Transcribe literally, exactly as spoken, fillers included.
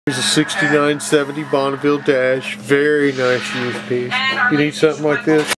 Here's a sixty-nine seventy Bonneville Dash. Very nice used piece. You need something like this?